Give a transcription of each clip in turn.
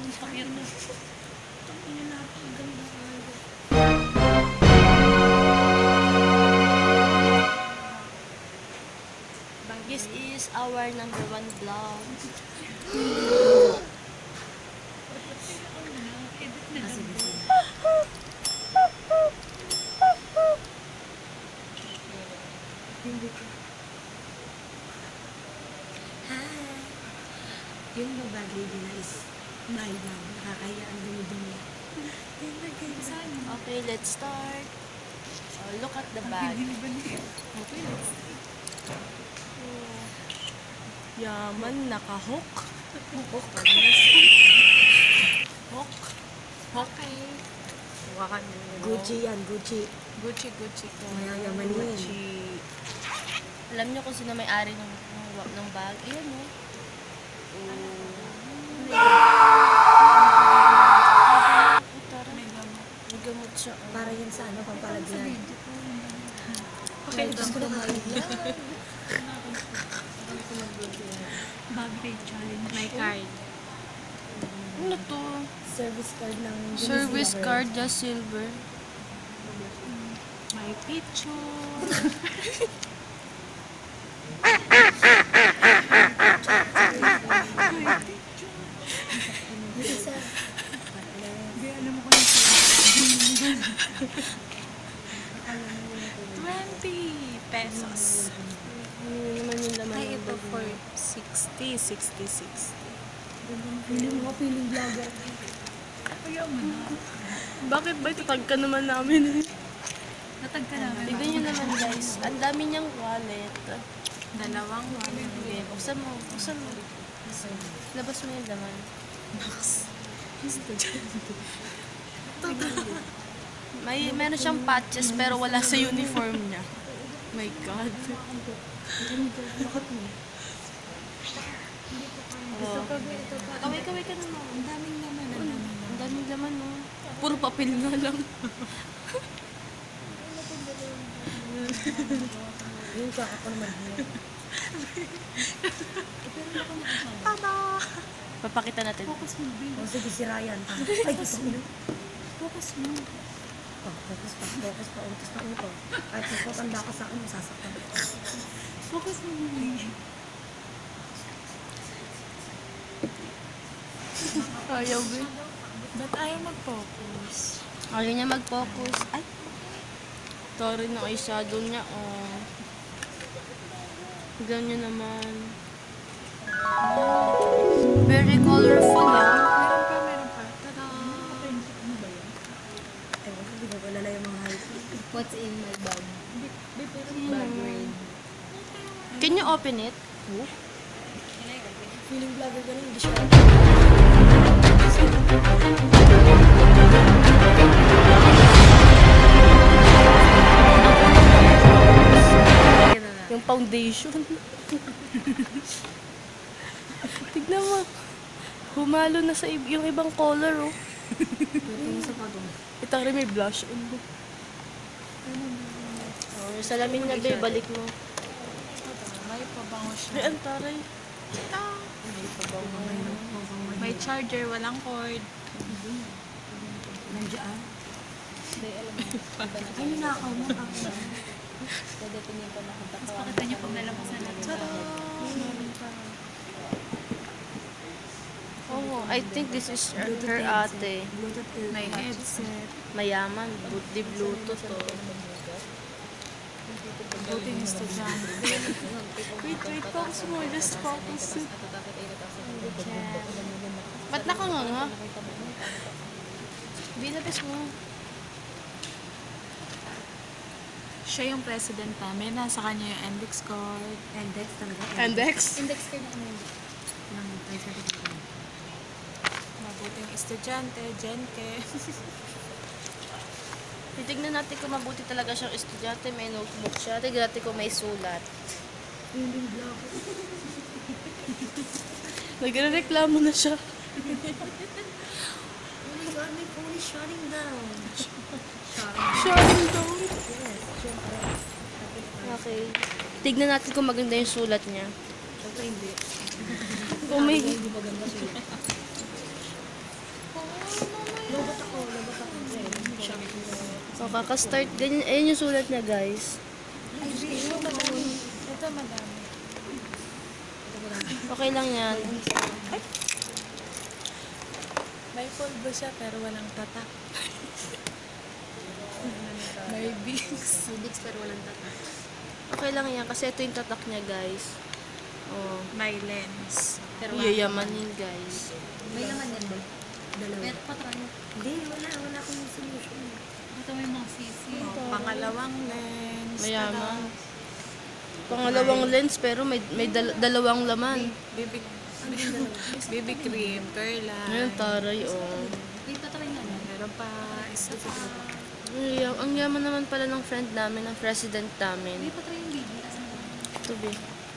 This is our #1 vlog. Yung bag lady na is my bag. Nakakaya ang dumi-dumi. Okay, let's start. Oh, look at the bag. Okay, let's start. Yaman, naka-hook. Hook. Okay. Gucci yan, Gucci. Gucci. Mayayaman yun. Alam niyo kung sino may-ari ng bag? Ayan, no? May gamot siya. Para yan sa ano, pampalagyan. Okay, Diyos ko na Bag rate challenge. My card. Ano to? Service card ng Service card, just silver. My picture. Isa. Hindi, alam mo ko yung 20 pesos. Ano naman yung laman Ay, ng ito bag for mo? 60. Feeling vlogger. Kaya mo na. Bakit ba itatag ka naman namin? Natag ka namin. Tignan nyo naman guys, ang dami niyang wallet. Dalawang Okay, buksan mo. Labas mo yung laman. Meron siyang patches pero wala sa uniform niya. My God. Bakit mo? Oh. Kaway ka naman. Ang daming naman. Ang daming laman, no? Puro papel nga lang. Yung kaka ko naman. Tada! Papakita natin. Focus mo, babe. O sige, si Ryan. Ay, gusto mo. Focus mo. Focus pa. Utos na uto. Kahit magpapanda ka sa akin, masasaktan. Focus mo, babe. Ayaw, ba? Ba't ayaw mag-focus? Ayaw niya mag-focus. Ay! Sorry na eyeshadow niya, oh. Ganyan naman. Very colorful, ah. Meron pa. Tada! Ewan ko, di ba wala yung mga hype? What's in my bag? Bag raid. Can you open it? Feeling vlogger ka na, hindi siya. Yung foundation. Tignan mo. Humalo na sa yung ibang color, oh. Ito sa pagong. Ito rin may blush on mo. Oh, yung salamin na ba, balik mo. May pabango Ay, siya. ang taray. May charger, walang cord. Nandiyan. Ay, ninakaw mo. Mas pakita niyo pag nalabasan natin. Tada! Oh, I think this is her ate. Bluetooth ear. May headset. Mayaman, di Bluetooth, oh. Buti yung estudyante. Wait, focus mo. Just focus. Ba't nakanganga? Bilabis mo. Siya yung president namin. Nasa kanya yung index card. Index talaga. Index? Index card na kami. Ng certificate. Mabuting estudyante, Jenke. Titignan natin kung mabuti talaga siyang estudyante. May notebook siya. Tignan natin kung may sulat. Feeling vlogger. Nagre-reklamo na siya. Oh my God, my phone is shutting down. Shutting down. Yes, syempre. Okay. Tignan natin kung maganda yung sulat niya. Syempre hindi. Kung may... Hindi maganda siya. Kaka-start. Ganyan, ayun yung sulat niya, guys. Ito madami. Ito madami. Okay lang yan. May polvo siya pero walang tatak. May bigs. Okay lang yan kasi ito yung tatak niya, guys. Oh. May lens. Yayamanin, guys. May laman yan ba? Dalawa. Pero patry. Hindi, wala akong solution. Ito may mga sisi. Pangalawang lens. Mayaman. Pangalawang lens pero may dalawang laman. Baby, baby cream, curlan. Ngayon, taray, oh. Wait, patry nga lang. Meron pa isa pa. Ang yaman naman pala ng friend namin, ng president namin. Wait, patry yung baby. Asan ba? Ito, be.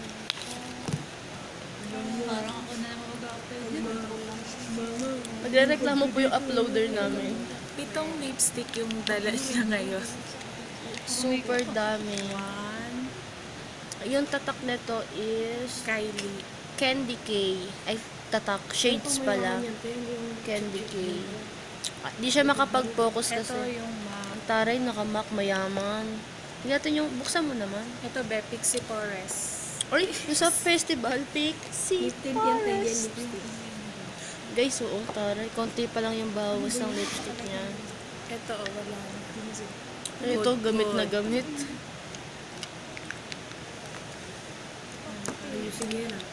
Parang ako na lang mag-upload. Nagre-reklamo po yung uploader namin. 7 lipstick yung dala niya ngayon. Super dami. 1, Yung tatak nito is Kylie. Candy K. Ay, tatak. Shades pala. Candy K. Di siya makapag-focus Ito kasi. yung Ang taray, nakamak, mayaman. Tingnan yung, buksan mo naman. Ito be, Pixie Forest. Or, yung sa festival, Pixie Lip tint yan, tayo yan, Forest. lipstick. Guys, oo, taray. Konti pa lang yung bawas ng lipstick niya. Ito, wala. Ito, gamit na gamit. Ayusin niya na.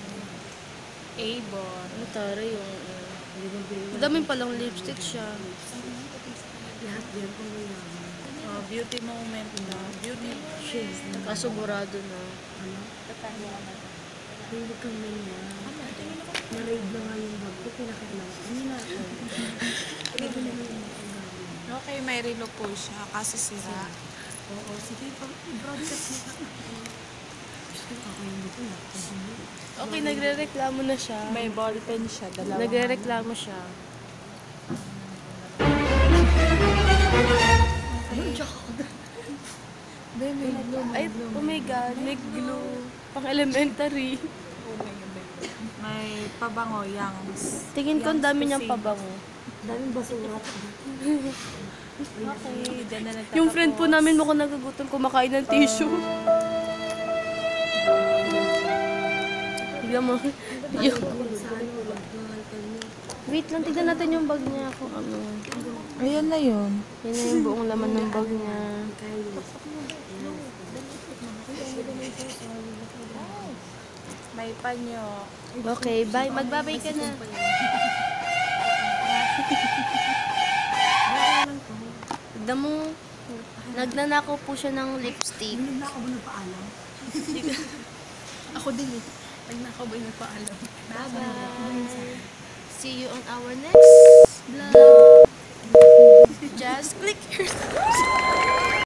Avon. Ang taray, yung... Daming palang lipstick siya. Lahat yan kung mayaman. Oh, beauty moment na. Beauty Shares na. Kaso burado na. Ano? Hindi kang ganyan. Na-raid na nga yung bag ko. Pinakailangan. Ano na ako? Raid na nga yung bag ko. Okay, may relo po siya kasi sira. Oo, sige. Broadcast mo ka. Gusto ko kakainin ko na. Okay, nagre-reklamo na siya. May ballpen siya, dalawa. Nagre-reklamo siya. Ay, oh my God, may glue. Pang elementary. May pabango, Youngs. Tingin ko ang dami niyang pabango. Daming basura. Okay, dyan na nagtatapos. Yung friend po namin mukhang nagagutom kumakain ng tissue. Tignan mo. Yung... Sa ano, magdaltal mo. Wait lang, tignan natin yung bag niya kung ano. Ayun na yun. Yan na yung buong laman ng bag niya. May panyo. Okay, bye. Magbabay ka na. Tignan mo. Nagnanakaw po siya ng lipstick. Hindi na ako ba nagpaalam? Ako din eh. Nagnakaw ba yung paalam? Bye-bye. See you on our next vlog. Just click here.